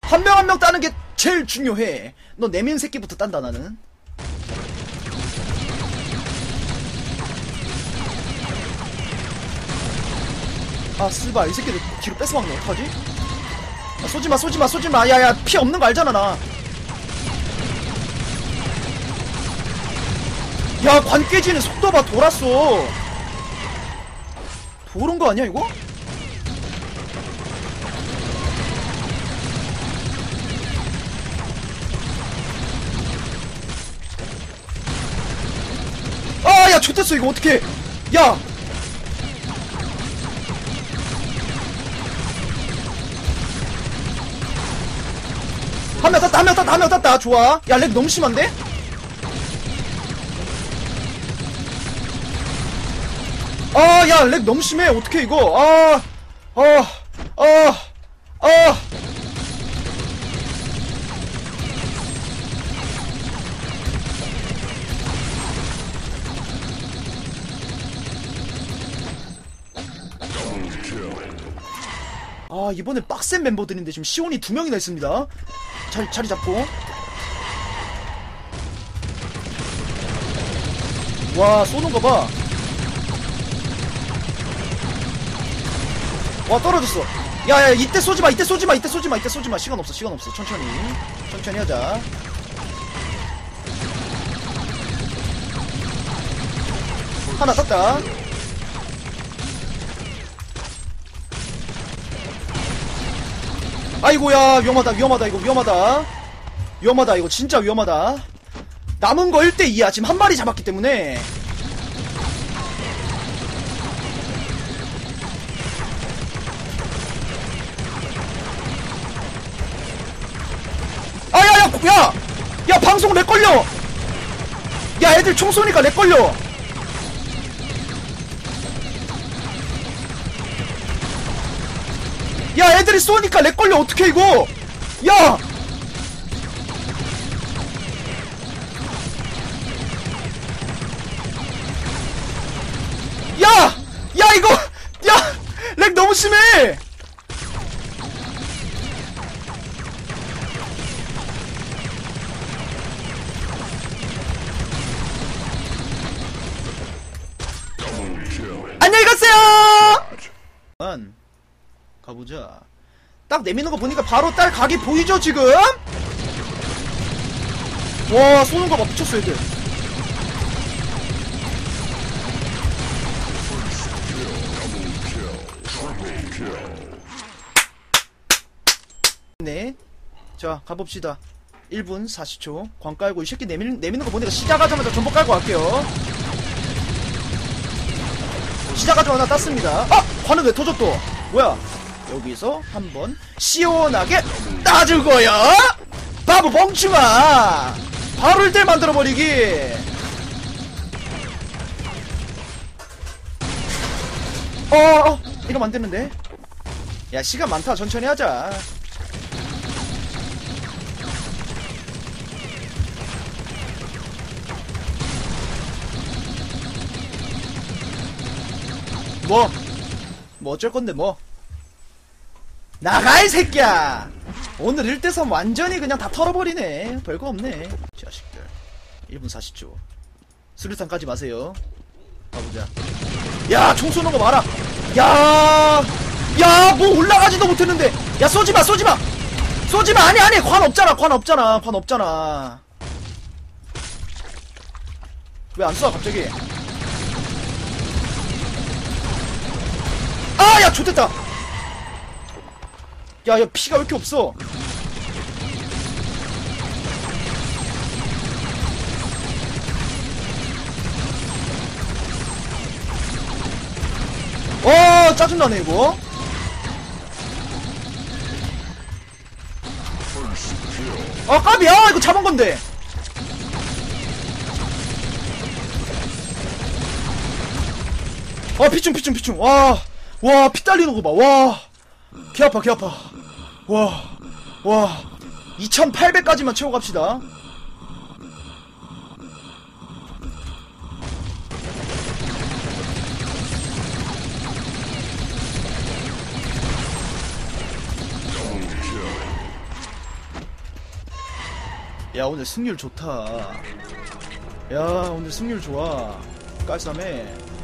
한 명 한 명 따는 게 제일 중요해. 너 내민 새끼부터 딴다 나는. 아 씨발 이 새끼들 뒤로 뺏어먹네. 어떡하지? 아, 쏘지마. 야야 피 없는 거 알잖아 나. 야 관 깨지는 속도 봐. 돌았어. 도른 거 아니야 이거? 아 야 좋댔어 이거 어떡해. 야 한 명 땄다 좋아. 야 렉 너무 심한데? 아 야 렉 너무 심해. 어떡해 이거. 아 이번에 빡센 멤버들인데 지금 시온이 2명이나 있습니다. 자리 잡고. 와 쏘는 거 봐. 와 떨어졌어. 야야 이때 쏘지마. 시간 없어. 천천히 하자. 하나 땄다. 아이고야 위험하다 이거 진짜 위험하다. 남은 거 1대2야 지금 한 마리 잡았기 때문에. 야 방송 렉 걸려. 야 애들 총 쏘니까 렉 걸려. 야 애들이 쏘니까 렉 걸려. 어떡해 이거. 야 이거 야 렉 너무 심해. 안녕히 가세요. 가보자. 딱 내미는 거 보니까 바로 딸 각이 보이죠 지금? 와 쏘는 거 봐. 미쳤어 애들. 네. 자 가봅시다. 1분 40초 광 깔고 이 새끼 내미는 거 보니까 시작하자마자 전복 깔고 갈게요. 시작하자마자 땄습니다. 아! 관은 왜 터졌어? 뭐야? 여기서 한번 시원하게 따주고요. 바보 멍충아. 바로 1대1 만들어버리기. 이러면 안되는데. 야 시간 많다. 천천히 하자. 뭐 어쩔건데 뭐. 나가 이 새끼야. 오늘 1대3 완전히 그냥 다 털어버리네. 별거 없네 자식들. 1분 40초 수류탄 까지 마세요. 가보자. 야 총 쏘는 거 봐라. 야 뭐 올라가지도 못했는데. 야 쏘지마. 아니 관 없잖아. 왜 안 쏴 갑자기. 야 좋됐다. 야 피가 왜 이렇게 없어. 짜증나네 이거. 까비야. 이거 잡은건데. 피충. 와 피 딸리는 거 봐. 와 개 아파. 와 2800까지만 채워 갑시다. 야 오늘 승률 좋다. 야 오늘 승률 좋아. 깔쌈해.